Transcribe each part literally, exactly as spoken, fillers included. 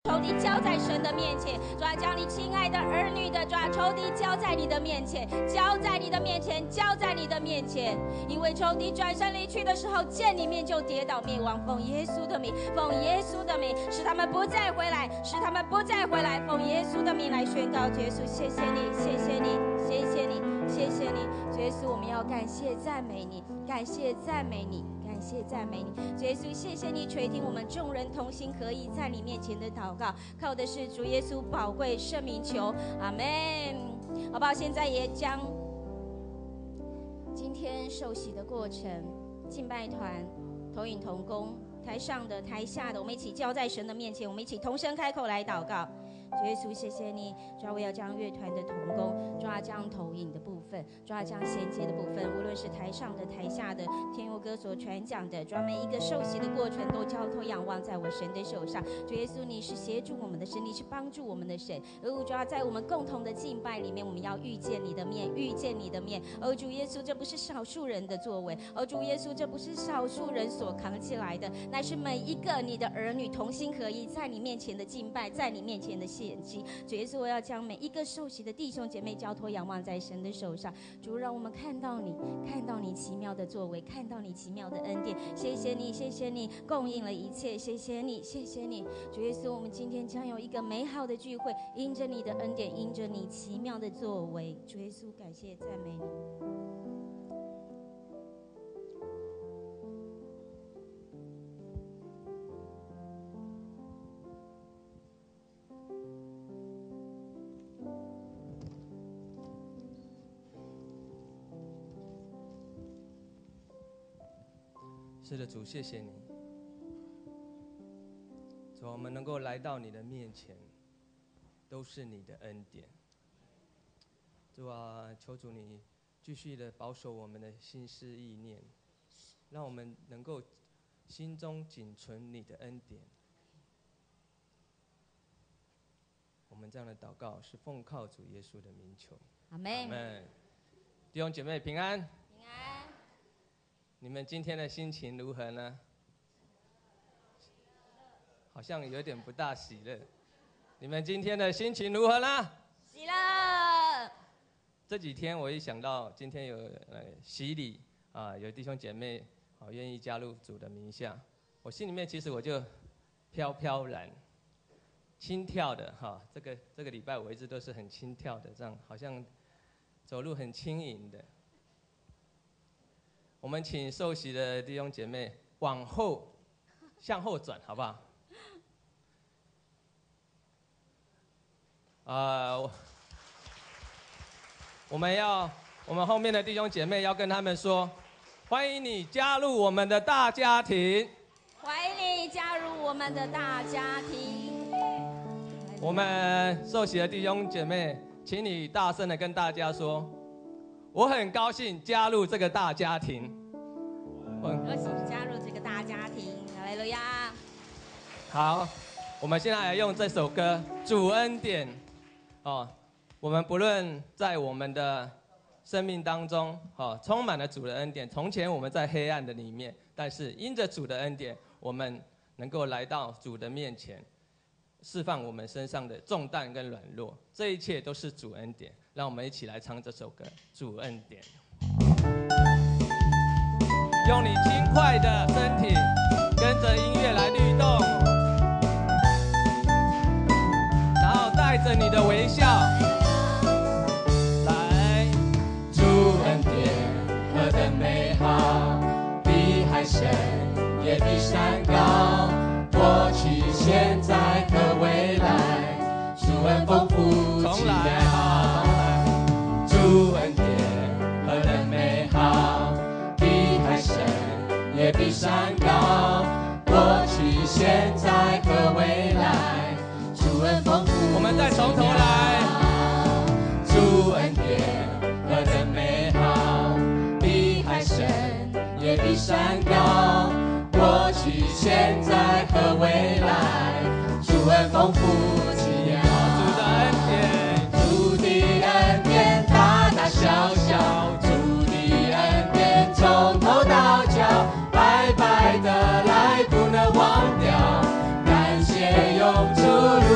仇敌交在神的面前，主啊，将你亲爱的儿女的主啊，仇敌交在你的面前，交在你的面前，交在你的面前。因为仇敌转身离去的时候，见你面就跌倒灭亡。奉耶稣的名，奉耶稣的名，使他们不再回来，使他们不再回来。奉耶稣的名来宣告结束。谢谢你，谢谢你，谢谢你，谢谢你，耶稣，我们要感谢赞美你，感谢赞美你。感谢赞美你，主耶稣，谢谢你垂听我们众人同心合意在你面前的祷告，靠的是主耶稣宝贵圣名求，阿们。好不好？现在也将今天受洗的过程，敬拜团投影同工，台上的台下的，我们一起交在神的面前，我们一起同声开口来祷告。主耶稣，谢谢你，主啊，我要将乐团的同工，主啊，将投影的部分，主啊，将衔接的部分，无论是台上的台下的天佑歌所传讲的，主啊，每一个受洗的过程都交托仰望在我神的手上。主耶稣，你是协助我们的神，你是帮助我们的神。而主啊，在我们共同的敬拜里面，我们要遇见你的面，遇见你的面。而主耶稣，这不是少数人的作为，而主耶稣，这不是少数人所扛起来的，乃是每一个你的儿女同心合一，在你面前的敬拜，在你面前的献祭。主耶稣，我要将每一个受洗的弟兄姐妹交托仰望在神的手上。主，让我们看到你，看到你奇妙的作为，看到你奇妙的恩典。谢谢你，谢谢你供应了一切，谢谢你，谢谢你。主耶稣，我们今天将有一个美好的聚会，因着你的恩典，因着你奇妙的作为。主耶稣，感谢赞美你。 是的，主，谢谢你。主，我们能够来到你的面前，都是你的恩典。主啊，求主你继续的保守我们的心思意念，让我们能够心中仅存你的恩典。我们这样的祷告是奉靠主耶稣的名求， 阿们。 阿们。弟兄姐妹平安。 平安。 你们今天的心情如何呢？好像有点不大喜乐。你们今天的心情如何呢？ 喜乐。 这几天我一想到今天有呃洗礼啊，有弟兄姐妹啊愿意加入主的名下，我心里面其实我就飘飘然、轻跳的哈。这个这个礼拜我一直都是很轻跳的，这样好像走路很轻盈的。我们请受洗的弟兄姐妹往后向后转，好不好？啊、呃，我们要，我们后面的弟兄姐妹要跟他们说，欢迎你加入我们的大家庭。 欢迎你加入我们的大家庭。 我们受洗的弟兄姐妹，请你大声的跟大家说，我很高兴加入这个大家庭。 我很高兴加入这个大家庭，哈利路亚。 好，我们现在来用这首歌《主恩典》哦。我们不论在我们的生命当中，哦，充满了主的恩典。从前我们在黑暗的里面，但是因着主的恩典，我们能够来到主的面前，释放我们身上的重担跟软弱。这一切都是主恩典。让我们一起来唱这首歌《主恩典》。用你轻快的身体，跟着音乐来律动，然后带着你的微笑，来。 主恩典何等美好，比海深也比山高，过去、现在和未来，主恩丰富极美好。主恩典何等美好，比海深也比山高，过去、现在和未来，主恩丰富。 我们再从头来。 主恩典何等美好，比海深也比山高，过去、现在和未来，主恩丰富极美好。 主的恩典， 主的恩典大大小小，主的恩典从头到脚，白白的来不能忘掉，感谢永驻。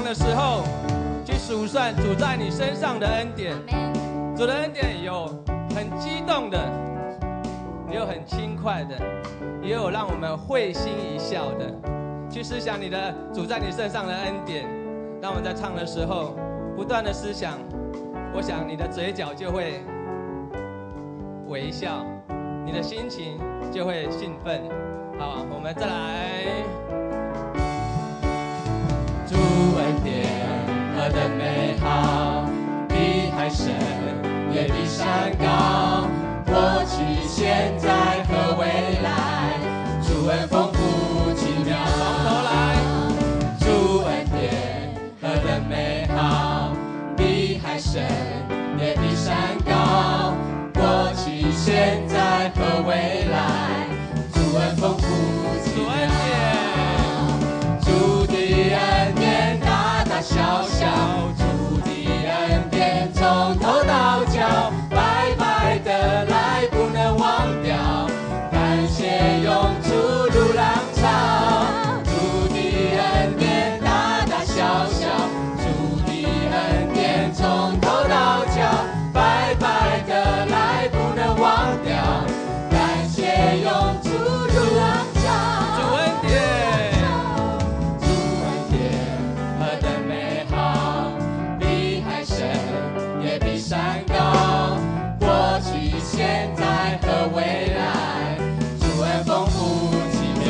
的时候，去数算主在你身上的恩典。主的恩典有很激动的，也有很轻快的，也有让我们会心一笑的。去思想你的主在你身上的恩典。当我们在唱的时候，不断的思想，我想你的嘴角就会微笑，你的心情就会兴奋。好，我们再来。 主恩典何等美好，比海深也比山高，过去现在和未来，主恩丰富奇妙。 从头来。 主恩典何等美好，比海深也比山高，过去现在和未来，主恩丰富奇妙。主的恩典大大小小，主的恩典从头到脚，白白的来不能忘掉，感谢永驻如浪潮。主的恩典大大小小，主的恩典从头到脚，白白的来不能忘掉，感谢永驻如浪潮。 主恩典， 主恩典何等美好，比海深也比山高，过去现在和未来，主恩丰富奇妙。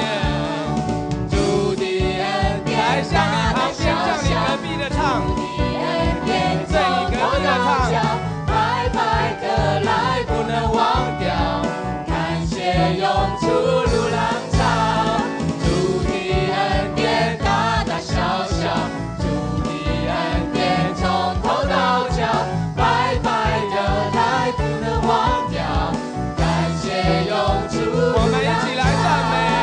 主的恩典来向你旁边，向你隔壁的唱，对你隔壁的唱。 白白的来不能忘掉，感谢永驻如浪潮。主的恩典大大小小，主的恩典从头到脚，白白的来不能忘掉，感谢永驻如浪潮。 我们一起来赞美。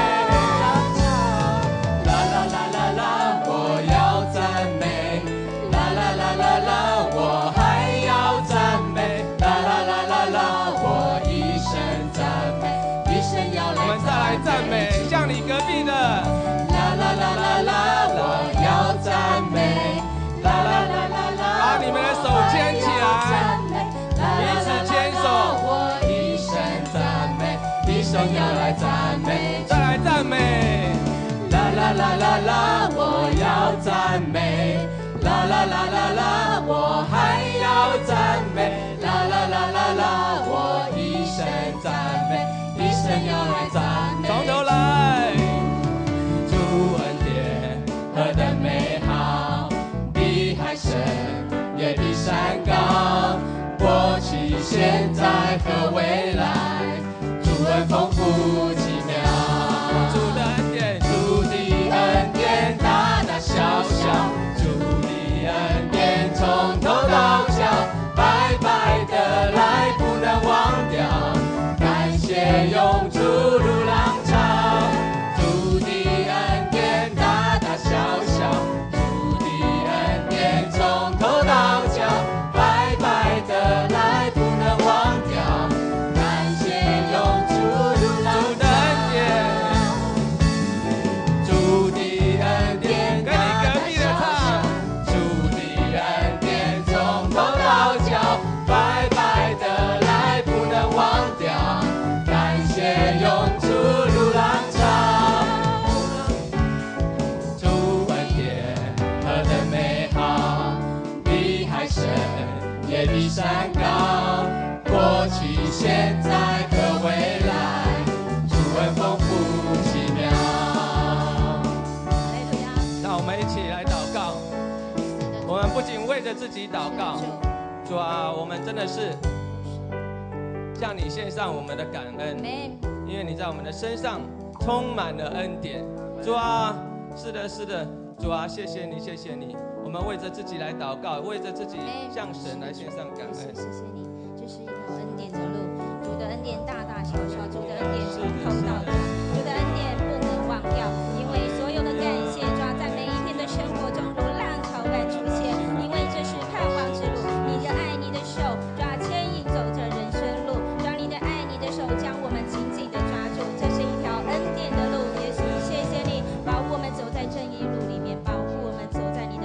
啦啦啦啦啦，我要赞美。啦啦啦啦啦，我还要赞美。啦啦啦啦啦，我一生赞美，一生要来。 我们再来赞美，向你隔壁的。 啦啦啦啦啦，我要赞美。啦啦啦啦啦， 把你们的手牵起来，彼此牵手， 我一生赞美，一生要来赞美。 再来赞美。 啦啦啦啦啦，我要赞美。啦啦啦啦啦，我还要赞美。啦啦啦啦啦，我一生赞美，一生要来赞美。 从头来。 主恩典何等美好，比海深也比山高，过去现在和未来，主恩丰富奇妙。 主的恩典， 主的恩典大大小小，主的恩典从头到脚，白白的来不能忘掉，感谢永驻如浪潮。主的恩典大大小小，主的恩典从头到脚，白白的来不能忘掉，感谢永驻如浪潮。主的恩典， 跟你隔壁的唱。 主的恩典从头到脚，白白的来不能忘掉，感谢永驻如浪潮。主恩典何等美好，比海深也比山高，过去现在和未来，主恩丰富奇妙。 让我们一起来祷告。我们不仅为着自己祷告，主啊，我们真的是向你献上我们的感恩，因为你在我们的身上充满了恩典。主啊，是的，是的，主啊，谢谢你，谢谢你。我们为着自己来祷告，为着自己向神来献上感恩。 谢谢你，这是一条恩典的路，主的恩典大大小小，主的恩典从头到脚，主的恩典不能忘掉，因为所有的感谢抓在每一天的生活中如浪潮般出现，因为这是盼望之路，你的爱，你的手抓牵引走这人生路，抓你的爱，你的手将我们紧紧的抓住，这是一条恩典的路。耶稣，谢谢你保护我们走在正义路里面，保护我们走在你的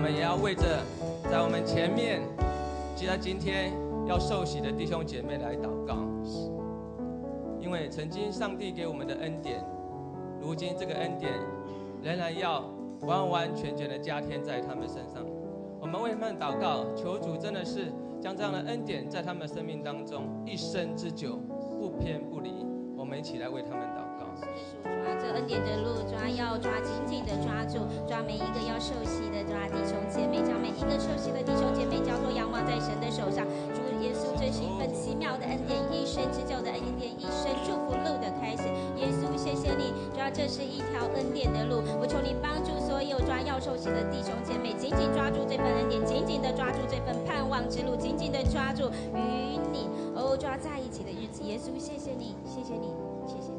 们也要为着在我们前面，记得今天要受洗的弟兄姐妹来祷告，因为曾经上帝给我们的恩典，如今这个恩典仍然要完完全全的加添在他们身上。我们为他们祷告，求主真的是将这样的恩典在他们生命当中一生之久不偏不离。我们一起来为他们祷告。 抓着恩典的路，抓要抓紧紧的抓住，抓每一个要受洗的抓弟兄姐妹，将每一个受洗的弟兄姐妹交托仰望在神的手上。主耶稣，这是一份奇妙的恩典，一生之久的恩典，一生祝福路的开始。耶稣，谢谢你，主要这是一条恩典的路。我求你帮助所有抓要受洗的弟兄姐妹，紧紧抓住这份恩典，紧紧的抓住这份盼望之路，紧紧的抓住与你哦抓在一起的日子。耶稣，谢谢你，谢谢你，谢谢你。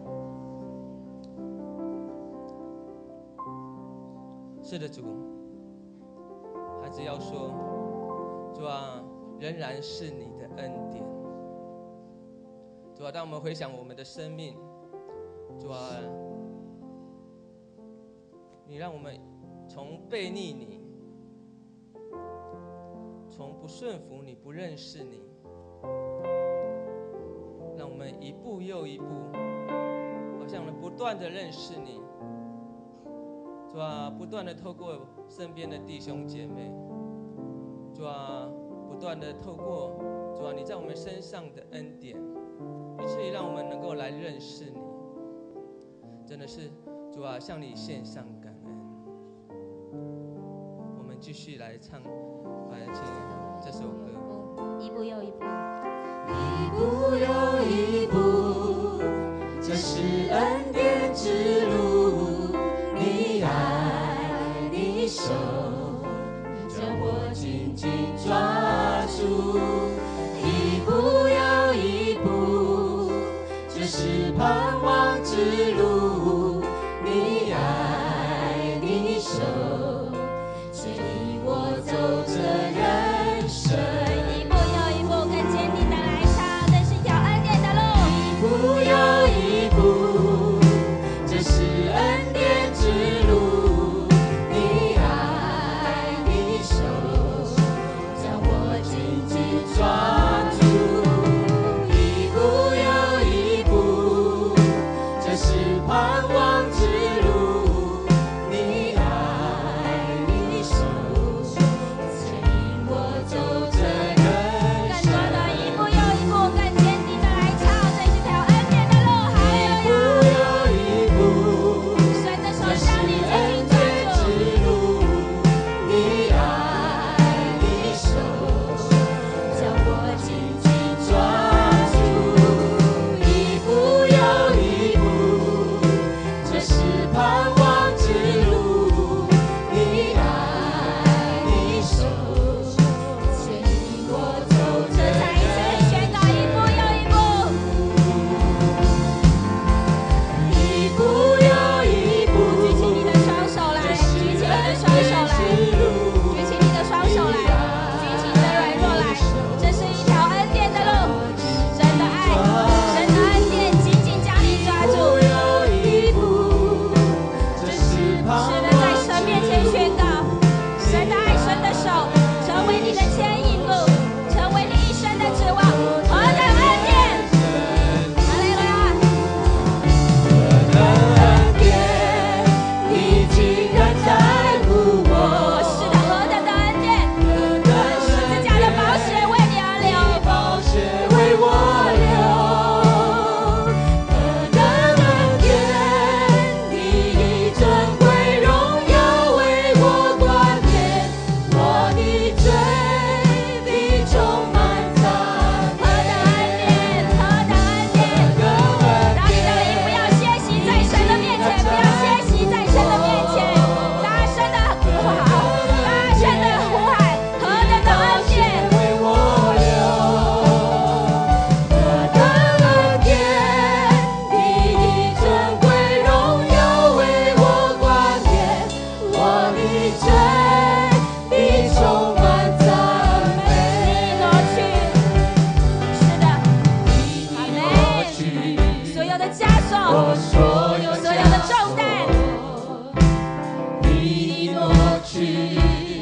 是的，主，孩子要说，主啊，仍然是你的恩典。主啊，当我们回想我们的生命，主啊，你让我们从背逆你，从不顺服你、不认识你，让我们一步又一步，好像不断的认识你。主啊，不断的透过身边的弟兄姐妹，主啊，不断的透过主啊你在我们身上的恩典，以至于让我们能够来认识你。真的是主啊，向你献上感恩。我们继续来唱，来听这首歌。 一步又一步， 一步又一步，这是恩典之路。你爱你手，将我紧紧抓住，一步又一步，这是盼望之路。你爱你手，指引我走这人生。 一步又一步，更坚定的来唱，这是一条恩典的路。 一步又一步，这是恩典之路。你爱你手，将我紧紧抓住，一步又一步，这是盼望之路。你爱你手，牵引我走这人生。 更多的一步又一步，更坚定的来唱，这是条恩典的路。哈利路亚！ 一步又一步， 神的手将你紧紧抓住。 你爱你手，将我紧紧抓住，一步又一步，这是盼望之路。你爱你手，牵引我走这再一次宣告，一步又一步， 一步又一步， 举起你的双手来，举起你的双手来，举起你的双手来，举起你的软弱来，这是一条恩典的路。神的爱，神的恩典紧紧将你抓住。 一步，这是盼是的，在神面前宣告，神的爱，神的手，成为你的牵引路，成为你一生的指望。何等恩典！哈利路亚！ 恩典，你竟然在乎我， 是的，何等的恩典！十字架的宝血为你而流。 宝血为我流。恩典，你以尊贵荣耀为我冠冕，我的罪必充满赞何等恩典！何等恩典！当你的灵不要歇息在神的面前，不要歇息在神的面前，大声的呼号，大声的呼喊，何等的恩典！ 为我流。何等恩典，你以尊贵荣耀为我冠冕，我的罪必充满赞美。 你挪去，是的，阿你挪门。 去所有的枷我锁， 所有所有的重担， 你挪去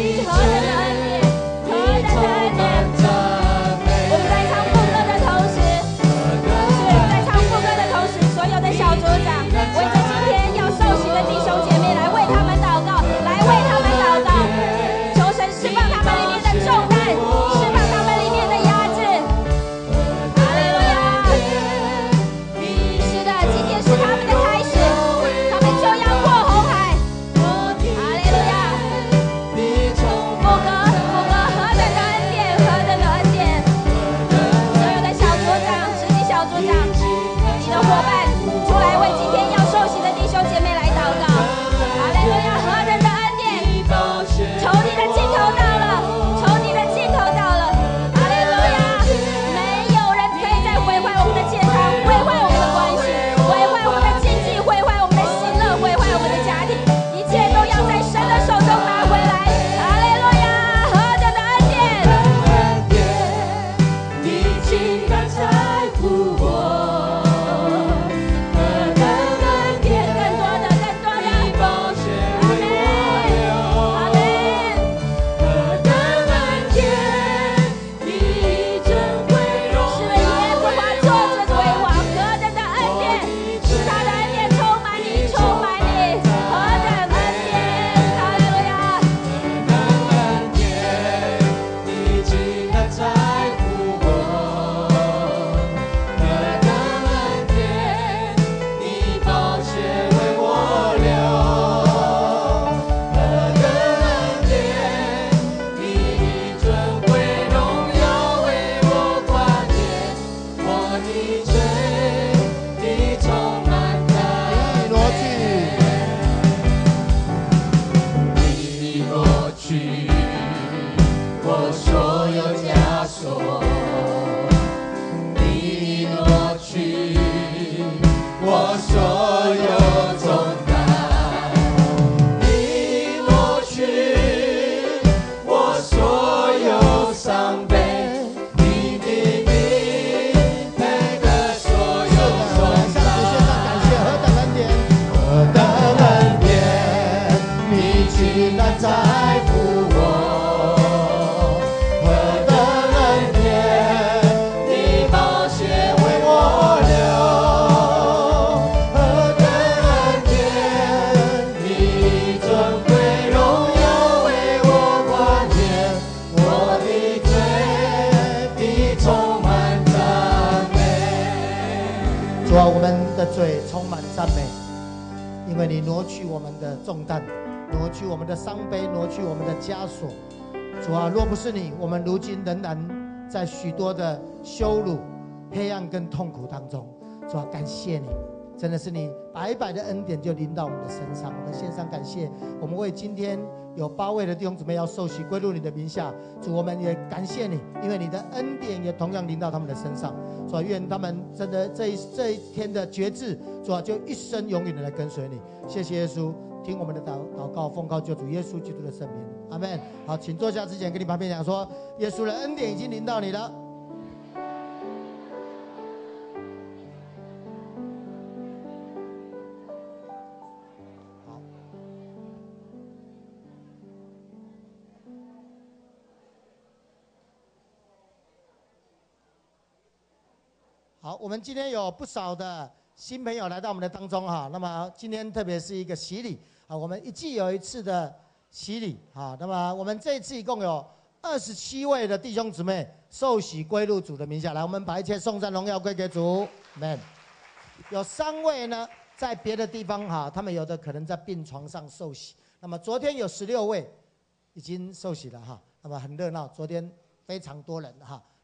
主啊，我们的嘴充满赞美，因为你挪去我们的重担，挪去我们的伤悲，挪去我们的枷锁。主啊，若不是你，我们如今仍然在许多的羞辱、黑暗跟痛苦当中。主啊，感谢你，真的是你白白的恩典就临到我们的身上。我们献上感谢，我们为今天有八位的弟兄姊妹要受洗归入你的名下。主，我们也感谢你，因为你的恩典也同样临到他们的身上。主啊，愿他们真的这一这一天的决志，主啊，就一生永远的来跟随你。谢谢耶稣，听我们的祷祷告，奉靠救主耶稣基督的圣名，阿们。好，请坐下之前跟你旁边讲说，耶稣的恩典已经临到你了。好，我们今天有不少的新朋友来到我们的当中哈。那么今天特别是一个洗礼啊，我们一季有一次的洗礼啊。那么我们这一次一共有二十七位的弟兄姊妹受洗归入主的名下。来，我们把一切颂赞荣耀归给主 ，Amen。有三位呢在别的地方哈，他们有的可能在病床上受洗。那么昨天有十六位已经受洗了哈，那么很热闹，昨天非常多人哈。